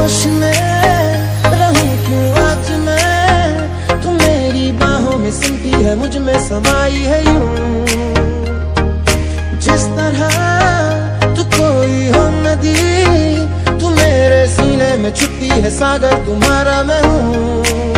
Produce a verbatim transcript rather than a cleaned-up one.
होश में रहूं क्यों आज मैं, तू मेरी बाहों में सिमटी है, मुझ में समाई है यूं। जिस तरह तू कोई हो नदी, तू मेरे सीने में छुपी है सागर, तुम्हारा मैं हूँ।